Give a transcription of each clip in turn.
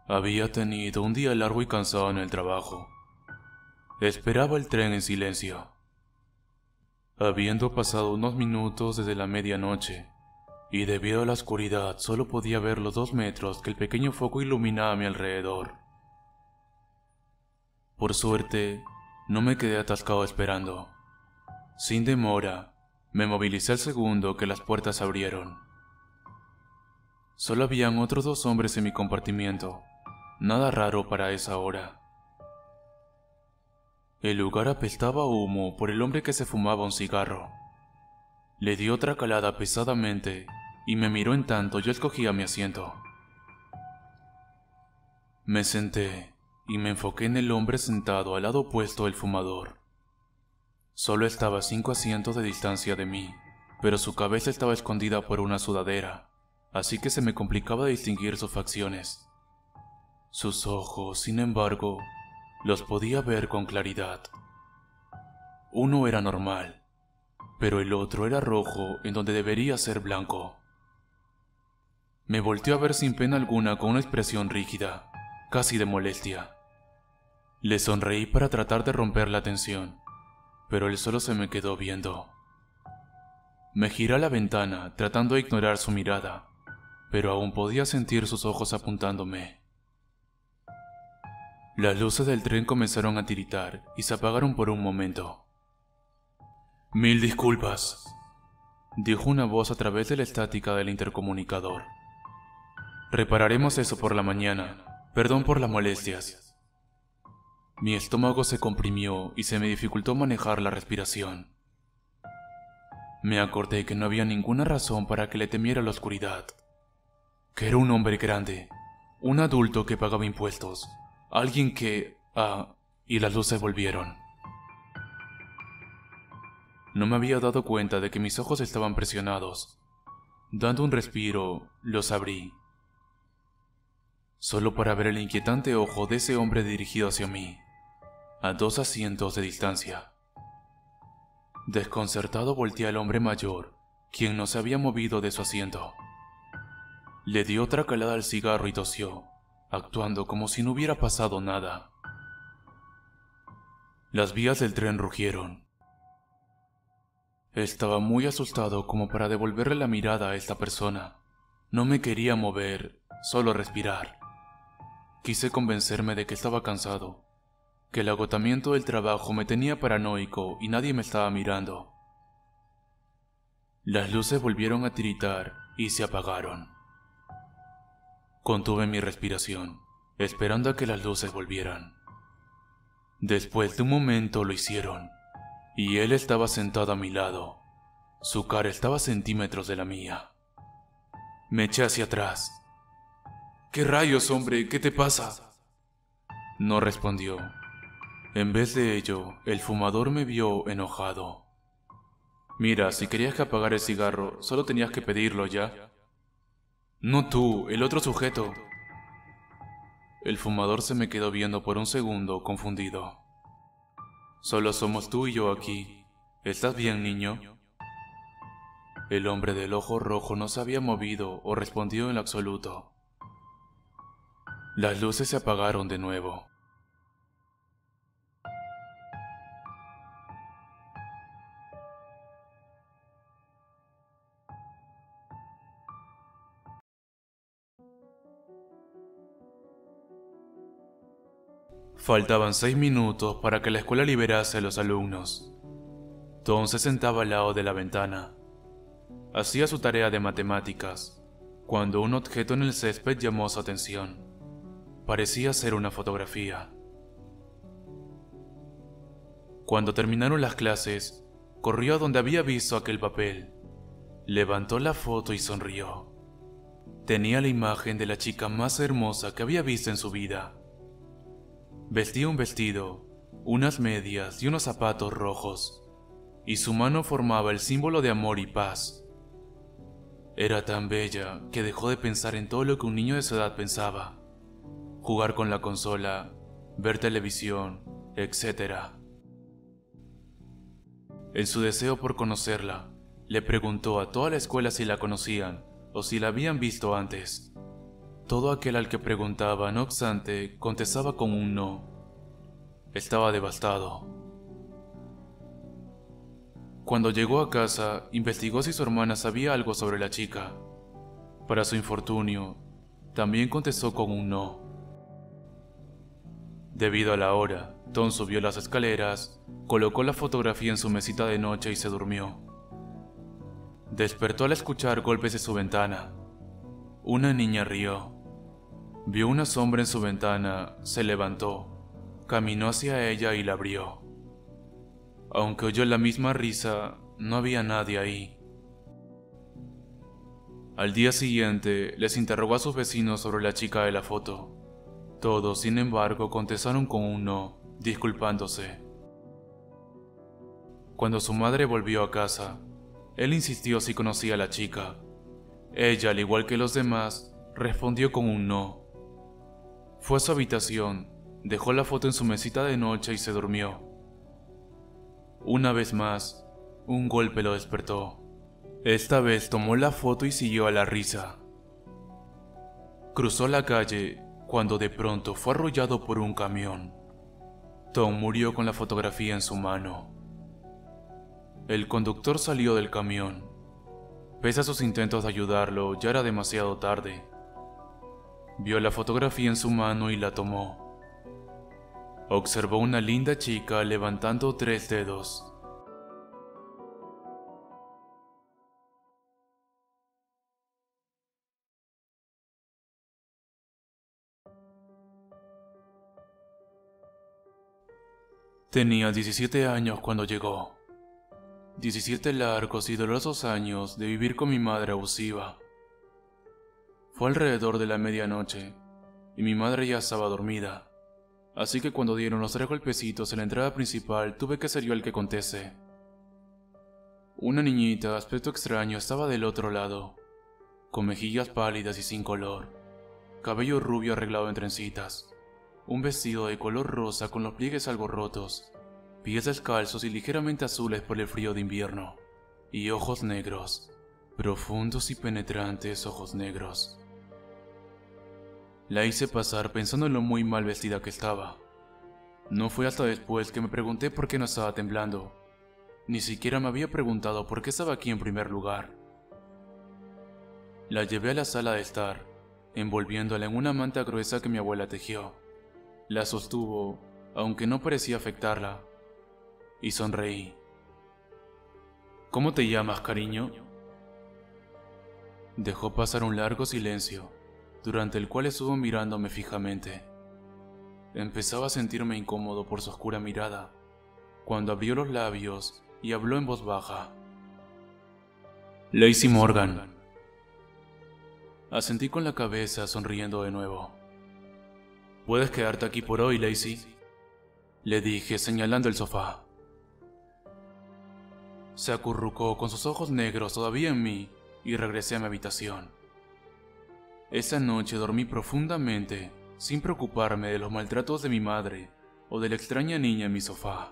Había tenido un día largo y cansado en el trabajo. Esperaba el tren en silencio. Habiendo pasado unos minutos desde la medianoche, y debido a la oscuridad solo podía ver los 2 metros que el pequeño foco iluminaba a mi alrededor. Por suerte, no me quedé atascado esperando. Sin demora, me movilicé al segundo que las puertas abrieron. Solo habían otros 2 hombres en mi compartimiento, nada raro para esa hora. El lugar apestaba a humo por el hombre que se fumaba un cigarro. Le di otra calada pesadamente y me miró en tanto yo escogía mi asiento. Me senté y me enfoqué en el hombre sentado al lado opuesto del fumador. Solo estaba a 5 asientos de distancia de mí, pero su cabeza estaba escondida por una sudadera, así que se me complicaba distinguir sus facciones. Sus ojos, sin embargo, los podía ver con claridad. Uno era normal, pero el otro era rojo en donde debería ser blanco. Me volteó a ver sin pena alguna con una expresión rígida, casi de molestia. Le sonreí para tratar de romper la tensión, pero él solo se me quedó viendo. Me giré a la ventana tratando de ignorar su mirada, pero aún podía sentir sus ojos apuntándome. Las luces del tren comenzaron a tiritar y se apagaron por un momento. «Mil disculpas», dijo una voz a través de la estática del intercomunicador. «Repararemos eso por la mañana. Perdón por las molestias». Mi estómago se comprimió y se me dificultó manejar la respiración. Me acordé que no había ninguna razón para que le temiera la oscuridad. Que era un hombre grande, un adulto que pagaba impuestos, alguien que... y las luces volvieron. No me había dado cuenta de que mis ojos estaban presionados. Dando un respiro, los abrí. Solo para ver el inquietante ojo de ese hombre dirigido hacia mí, a 2 asientos de distancia. Desconcertado volteé al hombre mayor, quien no se había movido de su asiento. Le dio otra calada al cigarro y tosió, actuando como si no hubiera pasado nada. Las vías del tren rugieron. Estaba muy asustado como para devolverle la mirada a esta persona. No me quería mover, solo respirar. Quise convencerme de que estaba cansado, que el agotamiento del trabajo me tenía paranoico y nadie me estaba mirando. Las luces volvieron a tiritar y se apagaron. Contuve mi respiración, esperando a que las luces volvieran. Después de un momento lo hicieron, y él estaba sentado a mi lado. Su cara estaba a centímetros de la mía. Me eché hacia atrás. «¿Qué rayos, hombre? ¿Qué te pasa?» No respondió. En vez de ello, el fumador me vio enojado. «Mira, si querías que apagara el cigarro, solo tenías que pedirlo ya». «No tú, el otro sujeto». El fumador se me quedó viendo por un segundo, confundido. «Solo somos tú y yo aquí. ¿Estás bien, niño?» El hombre del ojo rojo no se había movido o respondido en lo absoluto. Las luces se apagaron de nuevo. Faltaban 6 minutos para que la escuela liberase a los alumnos. Tom se sentaba al lado de la ventana. Hacía su tarea de matemáticas, cuando un objeto en el césped llamó su atención. Parecía ser una fotografía. Cuando terminaron las clases, corrió a donde había visto aquel papel. Levantó la foto y sonrió. Tenía la imagen de la chica más hermosa que había visto en su vida. Vestía un vestido, unas medias y unos zapatos rojos, y su mano formaba el símbolo de amor y paz. Era tan bella que dejó de pensar en todo lo que un niño de su edad pensaba: jugar con la consola, ver televisión, etc. En su deseo por conocerla, le preguntó a toda la escuela si la conocían o si la habían visto antes. Todo aquel al que preguntaba, no obstante, contestaba con un no. Estaba devastado. Cuando llegó a casa, investigó si su hermana sabía algo sobre la chica. Para su infortunio, también contestó con un no. Debido a la hora, Tom subió las escaleras, colocó la fotografía en su mesita de noche y se durmió. Despertó al escuchar golpes de su ventana. Una niña rió. Vio una sombra en su ventana, se levantó, caminó hacia ella y la abrió. Aunque oyó la misma risa, no había nadie ahí. Al día siguiente, les interrogó a sus vecinos sobre la chica de la foto. Todos, sin embargo, contestaron con un no, disculpándose. Cuando su madre volvió a casa, él insistió si conocía a la chica. Ella, al igual que los demás, respondió con un no. Fue a su habitación, dejó la foto en su mesita de noche y se durmió. Una vez más, un golpe lo despertó. Esta vez tomó la foto y siguió a la risa. Cruzó la calle cuando de pronto fue arrollado por un camión. Tom murió con la fotografía en su mano. El conductor salió del camión. Pese a sus intentos de ayudarlo, ya era demasiado tarde. Vio la fotografía en su mano y la tomó. Observó una linda chica levantando 3 dedos. Tenía 17 años cuando llegó. 17 largos y dolorosos años de vivir con mi madre abusiva. Fue alrededor de la medianoche, y mi madre ya estaba dormida, así que cuando dieron los 3 golpecitos en la entrada principal tuve que ser yo el que conteste. Una niñita de aspecto extraño estaba del otro lado, con mejillas pálidas y sin color, cabello rubio arreglado en trencitas, un vestido de color rosa con los pliegues algo rotos, pies descalzos y ligeramente azules por el frío de invierno, y ojos negros, profundos y penetrantes ojos negros. La hice pasar pensando en lo muy mal vestida que estaba. No fue hasta después que me pregunté por qué no estaba temblando. Ni siquiera me había preguntado por qué estaba aquí en primer lugar. La llevé a la sala de estar, envolviéndola en una manta gruesa que mi abuela tejió. La sostuvo, aunque no parecía afectarla, y sonreí. ¿Cómo te llamas, cariño? Dejó pasar un largo silencio, durante el cual estuvo mirándome fijamente. Empezaba a sentirme incómodo por su oscura mirada, cuando abrió los labios y habló en voz baja. Lacey Morgan. Asentí con la cabeza, sonriendo de nuevo. ¿Puedes quedarte aquí por hoy, Lacey?, le dije, señalando el sofá. Se acurrucó con sus ojos negros todavía en mí y regresé a mi habitación. Esa noche dormí profundamente, sin preocuparme de los maltratos de mi madre o de la extraña niña en mi sofá.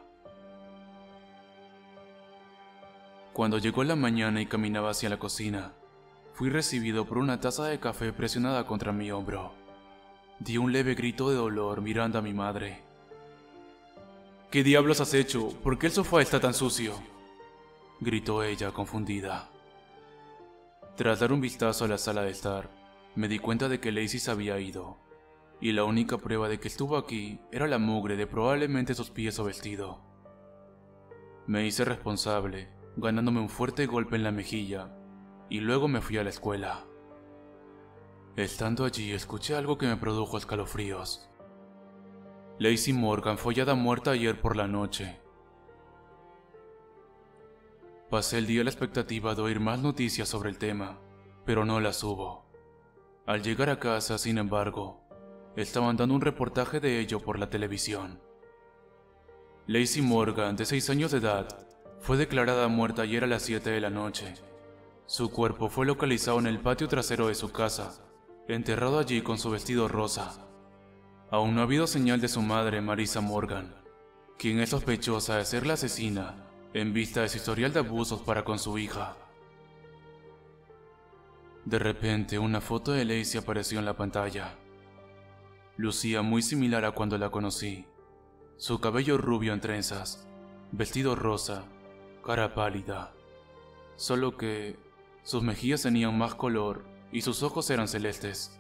Cuando llegó la mañana y caminaba hacia la cocina, fui recibido por una taza de café presionada contra mi hombro. Di un leve grito de dolor mirando a mi madre. ¿Qué diablos has hecho? ¿Por qué el sofá está tan sucio?, gritó ella, confundida. Tras dar un vistazo a la sala de estar, me di cuenta de que Lacey se había ido, y la única prueba de que estuvo aquí era la mugre de probablemente sus pies o vestido. Me hice responsable, ganándome un fuerte golpe en la mejilla, y luego me fui a la escuela. Estando allí, escuché algo que me produjo escalofríos. Lacey Morgan fue hallada muerta ayer por la noche. Pasé el día a la expectativa de oír más noticias sobre el tema, pero no las hubo. Al llegar a casa, sin embargo, estaban dando un reportaje de ello por la televisión. Lacey Morgan, de 6 años de edad, fue declarada muerta ayer a las 7 de la noche. Su cuerpo fue localizado en el patio trasero de su casa, enterrado allí con su vestido rosa. Aún no ha habido señal de su madre, Marissa Morgan, quien es sospechosa de ser la asesina en vista de su historial de abusos para con su hija. De repente, una foto de Lacey apareció en la pantalla. Lucía muy similar a cuando la conocí. Su cabello rubio en trenzas, vestido rosa, cara pálida. Solo que sus mejillas tenían más color y sus ojos eran celestes.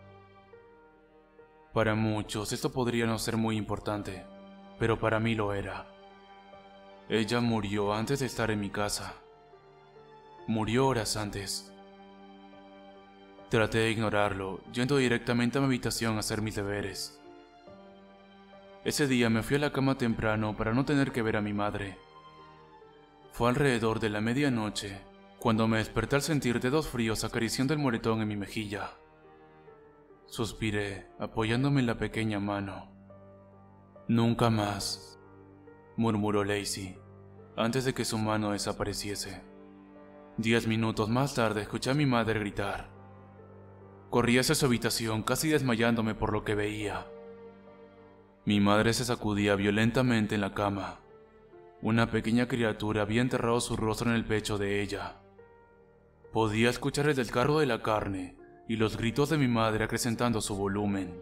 Para muchos esto podría no ser muy importante, pero para mí lo era. Ella murió antes de estar en mi casa. Murió horas antes. Traté de ignorarlo, yendo directamente a mi habitación a hacer mis deberes. Ese día me fui a la cama temprano para no tener que ver a mi madre. Fue alrededor de la medianoche, cuando me desperté al sentir dedos fríos acariciando el moretón en mi mejilla. Suspiré, apoyándome en la pequeña mano. «Nunca más», murmuró Lacey, antes de que su mano desapareciese. 10 minutos más tarde escuché a mi madre gritar. Corrí hacia su habitación, casi desmayándome por lo que veía. Mi madre se sacudía violentamente en la cama. Una pequeña criatura había enterrado su rostro en el pecho de ella. Podía escuchar el desgarro de la carne y los gritos de mi madre acrecentando su volumen.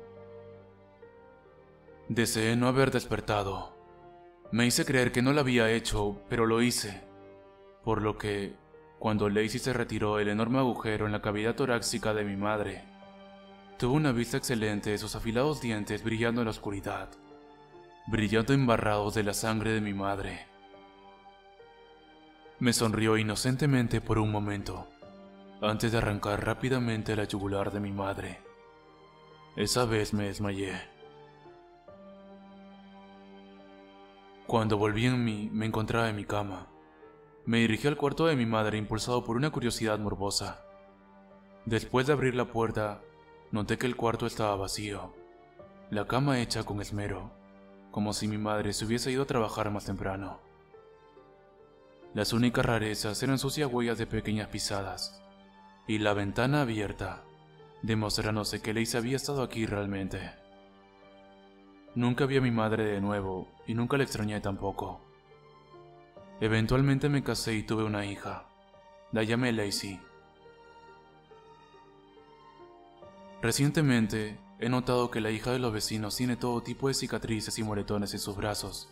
Deseé no haber despertado. Me hice creer que no lo había hecho, pero lo hice. Por lo que, cuando Lacey se retiró del enorme agujero en la cavidad torácica de mi madre, tuve una vista excelente de sus afilados dientes brillando en la oscuridad, brillando embarrados de la sangre de mi madre. Me sonrió inocentemente por un momento, antes de arrancar rápidamente la yugular de mi madre. Esa vez me desmayé. Cuando volví en mí, me encontraba en mi cama. Me dirigí al cuarto de mi madre impulsado por una curiosidad morbosa. Después de abrir la puerta, noté que el cuarto estaba vacío, la cama hecha con esmero, como si mi madre se hubiese ido a trabajar más temprano. Las únicas rarezas eran sucias huellas de pequeñas pisadas, y la ventana abierta, demostrándose que Lacey había estado aquí realmente. Nunca vi a mi madre de nuevo, y nunca la extrañé tampoco. Eventualmente me casé y tuve una hija. La llamé Lacey. Recientemente, he notado que la hija de los vecinos tiene todo tipo de cicatrices y moretones en sus brazos.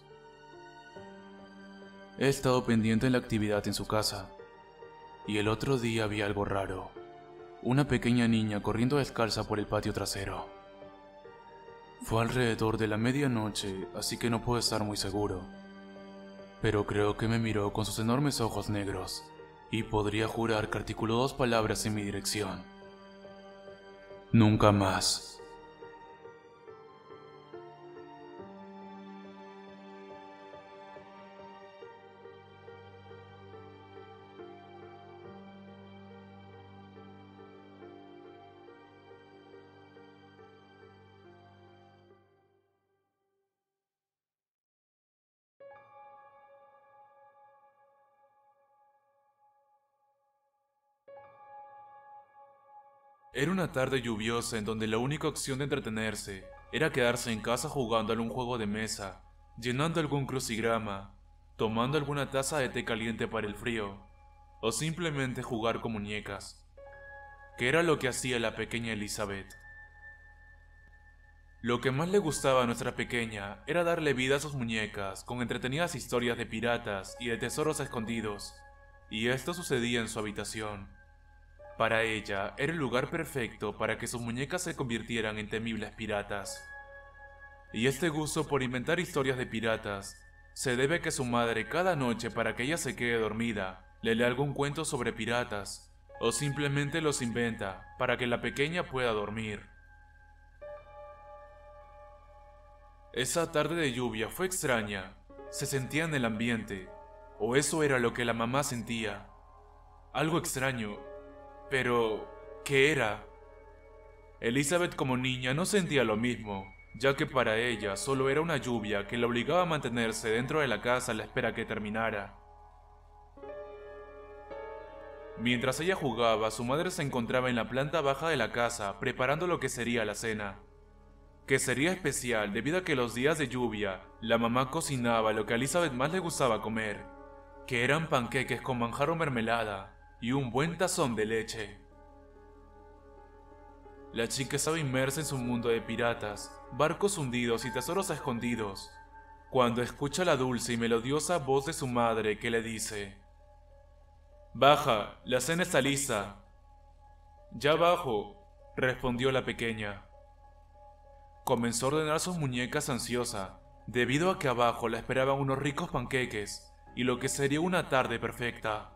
He estado pendiente en la actividad en su casa, y el otro día vi algo raro. Una pequeña niña corriendo descalza por el patio trasero. Fue alrededor de la medianoche, así que no puedo estar muy seguro. Pero creo que me miró con sus enormes ojos negros, y podría jurar que articuló 2 palabras en mi dirección. Nunca más. Era una tarde lluviosa en donde la única opción de entretenerse era quedarse en casa jugando a algún juego de mesa, llenando algún crucigrama, tomando alguna taza de té caliente para el frío, o simplemente jugar con muñecas, que era lo que hacía la pequeña Elizabeth. Lo que más le gustaba a nuestra pequeña era darle vida a sus muñecas con entretenidas historias de piratas y de tesoros escondidos, y esto sucedía en su habitación. Para ella, era el lugar perfecto para que sus muñecas se convirtieran en temibles piratas. Y este gusto por inventar historias de piratas se debe a que su madre cada noche, para que ella se quede dormida, le lee algún cuento sobre piratas, o simplemente los inventa para que la pequeña pueda dormir. Esa tarde de lluvia fue extraña, se sentía en el ambiente, o eso era lo que la mamá sentía. Algo extraño. Pero, ¿qué era? Elizabeth como niña no sentía lo mismo, ya que para ella solo era una lluvia que la obligaba a mantenerse dentro de la casa a la espera que terminara. Mientras ella jugaba, su madre se encontraba en la planta baja de la casa preparando lo que sería la cena, que sería especial debido a que los días de lluvia, la mamá cocinaba lo que a Elizabeth más le gustaba comer, que eran panqueques con manjar o mermelada, y un buen tazón de leche. La chica estaba inmersa en su mundo de piratas, barcos hundidos y tesoros escondidos, cuando escucha la dulce y melodiosa voz de su madre que le dice: «Baja, la cena está lista». «Ya bajo», respondió la pequeña. Comenzó a ordenar sus muñecas ansiosa, debido a que abajo la esperaban unos ricos panqueques y lo que sería una tarde perfecta.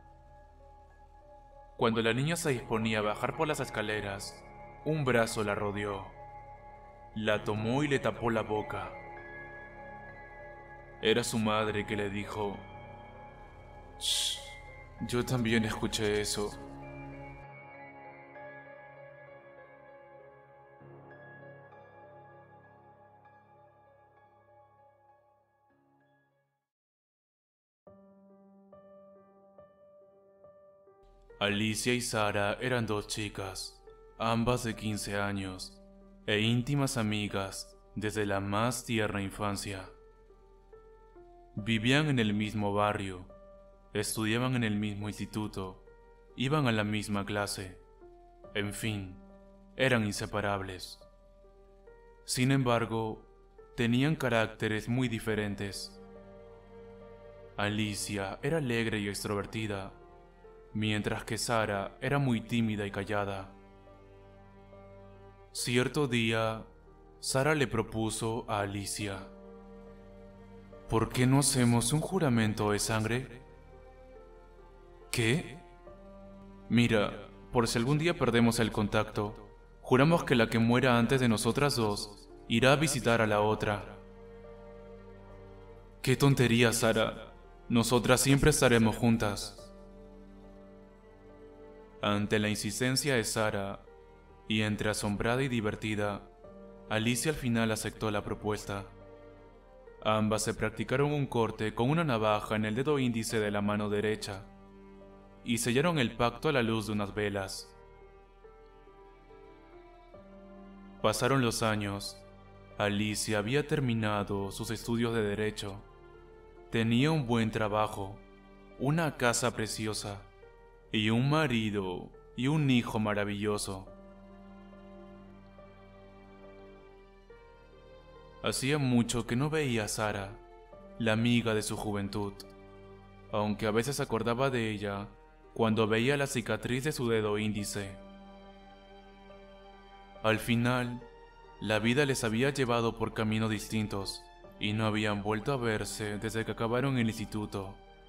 Cuando la niña se disponía a bajar por las escaleras, un brazo la rodeó. La tomó y le tapó la boca. Era su madre que le dijo: «Shh, yo también escuché eso». Alicia y Sara eran dos chicas, ambas de 15 años, e íntimas amigas desde la más tierna infancia. Vivían en el mismo barrio, estudiaban en el mismo instituto, iban a la misma clase, en fin, eran inseparables. Sin embargo, tenían caracteres muy diferentes. Alicia era alegre y extrovertida, mientras que Sara era muy tímida y callada. Cierto día, Sara le propuso a Alicia: «¿Por qué no hacemos un juramento de sangre?» «¿Qué?» «Mira, por si algún día perdemos el contacto, juramos que la que muera antes de nosotras dos irá a visitar a la otra». «¡Qué tontería, Sara! Nosotras siempre estaremos juntas». Ante la insistencia de Sara, y entre asombrada y divertida, Alicia al final aceptó la propuesta. Ambas se practicaron un corte con una navaja en el dedo índice de la mano derecha, y sellaron el pacto a la luz de unas velas. Pasaron los años. Alicia había terminado sus estudios de Derecho. Tenía un buen trabajo, una casa preciosa, y un marido y un hijo maravilloso. Hacía mucho que no veía a Sara, la amiga de su juventud, aunque a veces acordaba de ella cuando veía la cicatriz de su dedo índice. Al final, la vida les había llevado por caminos distintos y no habían vuelto a verse desde que acabaron el instituto.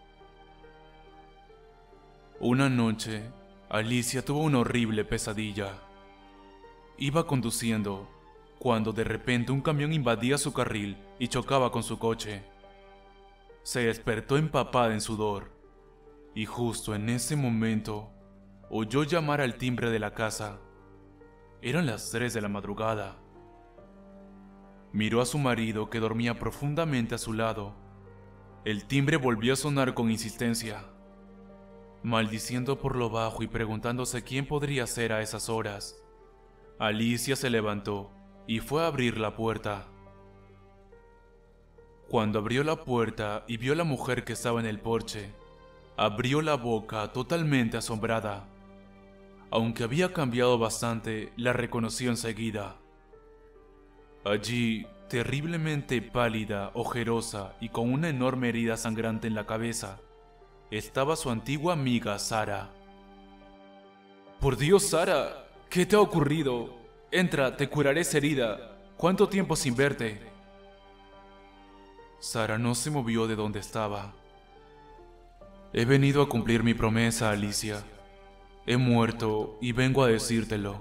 Una noche, Alicia tuvo una horrible pesadilla. Iba conduciendo cuando de repente un camión invadía su carril y chocaba con su coche. Se despertó empapada en sudor y justo en ese momento oyó llamar al timbre de la casa. Eran las 3 de la madrugada. Miró a su marido que dormía profundamente a su lado. El timbre volvió a sonar con insistencia. Maldiciendo por lo bajo y preguntándose quién podría ser a esas horas, Alicia se levantó y fue a abrir la puerta. Cuando abrió la puerta y vio a la mujer que estaba en el porche, abrió la boca totalmente asombrada. Aunque había cambiado bastante, la reconoció enseguida. Allí, terriblemente pálida, ojerosa y con una enorme herida sangrante en la cabeza, estaba su antigua amiga Sara. «Por Dios, Sara, ¿qué te ha ocurrido? Entra, te curaré esa herida. ¿Cuánto tiempo sin verte?» Sara no se movió de donde estaba. «He venido a cumplir mi promesa, Alicia. He muerto y vengo a decírtelo».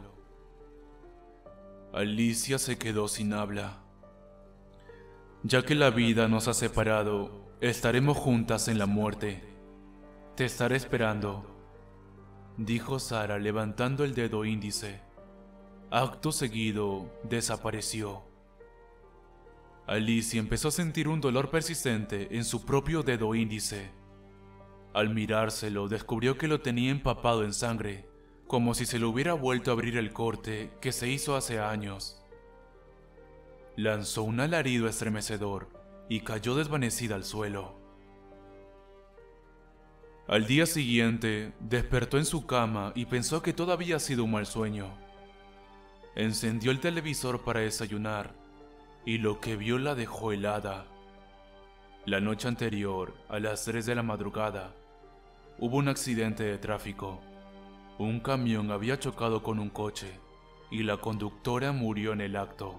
Alicia se quedó sin habla. «Ya que la vida nos ha separado, estaremos juntas en la muerte. Te estaré esperando», dijo Sara levantando el dedo índice. Acto seguido, desapareció. Alicia empezó a sentir un dolor persistente en su propio dedo índice. Al mirárselo, descubrió que lo tenía empapado en sangre, como si se le hubiera vuelto a abrir el corte que se hizo hace años. Lanzó un alarido estremecedor y cayó desvanecida al suelo. Al día siguiente, despertó en su cama y pensó que todo había sido un mal sueño. Encendió el televisor para desayunar y lo que vio la dejó helada. La noche anterior, a las 3 de la madrugada, hubo un accidente de tráfico. Un camión había chocado con un coche y la conductora murió en el acto.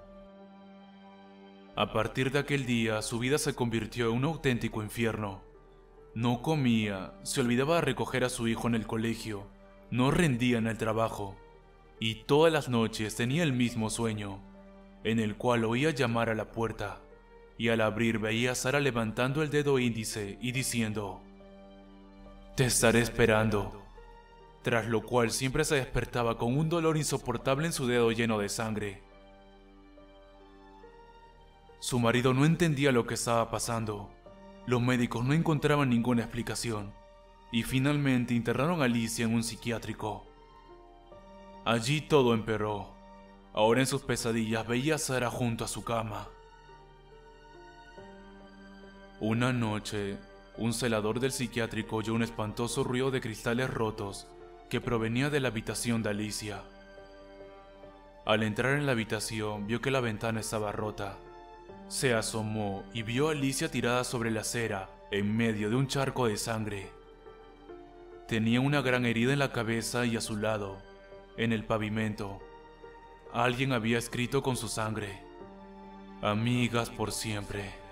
A partir de aquel día, su vida se convirtió en un auténtico infierno. No comía, se olvidaba de recoger a su hijo en el colegio, no rendía en el trabajo, y todas las noches tenía el mismo sueño, en el cual oía llamar a la puerta, y al abrir veía a Sara levantando el dedo índice y diciendo: «Te estaré esperando», tras lo cual siempre se despertaba con un dolor insoportable en su dedo lleno de sangre. Su marido no entendía lo que estaba pasando. Los médicos no encontraban ninguna explicación y finalmente internaron a Alicia en un psiquiátrico. Allí todo empeoró. Ahora en sus pesadillas veía a Sara junto a su cama. Una noche, un celador del psiquiátrico oyó un espantoso ruido de cristales rotos que provenía de la habitación de Alicia. Al entrar en la habitación, vio que la ventana estaba rota. Se asomó y vio a Alicia tirada sobre la acera, en medio de un charco de sangre. Tenía una gran herida en la cabeza y a su lado, en el pavimento, alguien había escrito con su sangre: «Amigas por siempre».